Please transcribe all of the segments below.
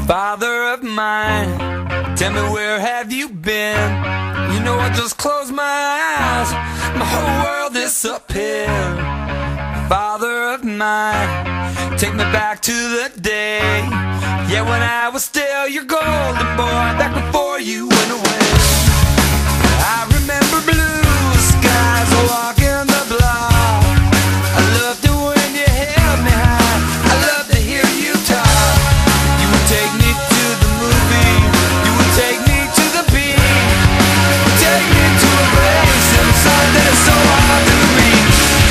Father of mine, tell me where have you been? You know I just closed my eyes, my whole world disappeared. Father of mine, take me back to the day, yeah, when I was still your golden boy, back before you went away. I remember blue skies walking the block. I loved it when you held me high, I loved to hear you talk. You would take me to the movie, you would take me to the beach, you would take me to a place inside that is so hard to reach.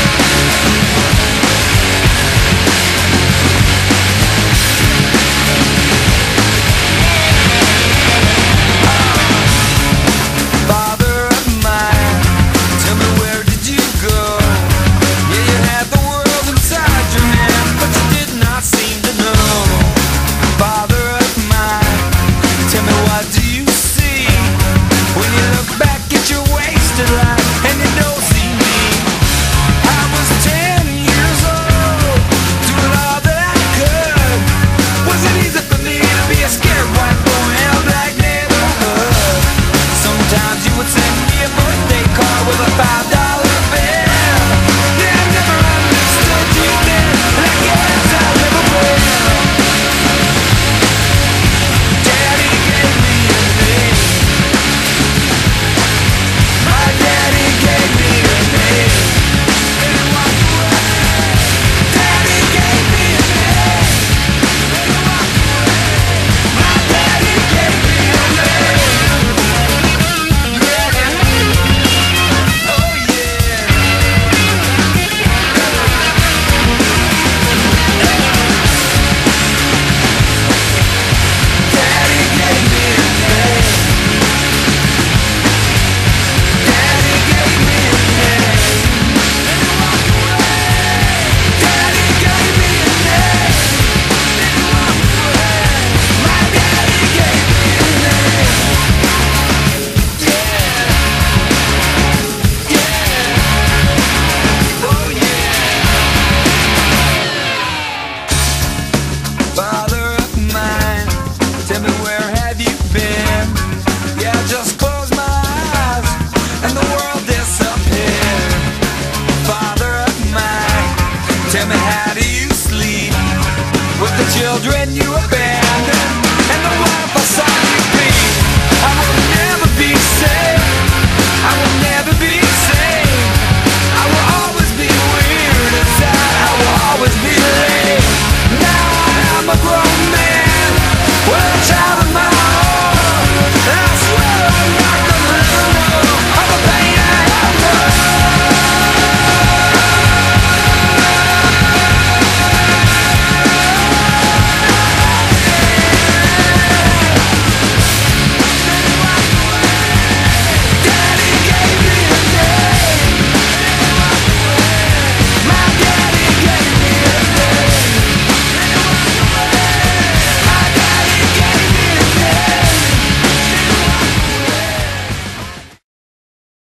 Father of mine, tell me where did you go? Yeah, you had the world inside your hand, but you did not seem to know. Father of mine, tell me what do you see when you look back at your wasted life and you don't see me? I was 10 years old, doing all that I could. Was it easy for me to be a scared white boy in a black neighborhood? Sometimes you would send me a birthday card with a $5 bill. Yeah, I never understood you then, and I guess I never will. Daddy gave me a name. My daddy gave me a name. And he walked away. Daddy gave me a name. And he walked away. My daddy gave me a name. Oh yeah. Daddy gave me a name. Daddy gave me a name. And he walked away. Daddy gave me a name. And he walked away. My daddy gave me a name. Yeah. Yeah. Oh yeah. Father of mine, tell me where have you been? Yeah, I just closed my eyes and the world disappeared. Father of mine, tell me how do you sleep with the children you abandoned?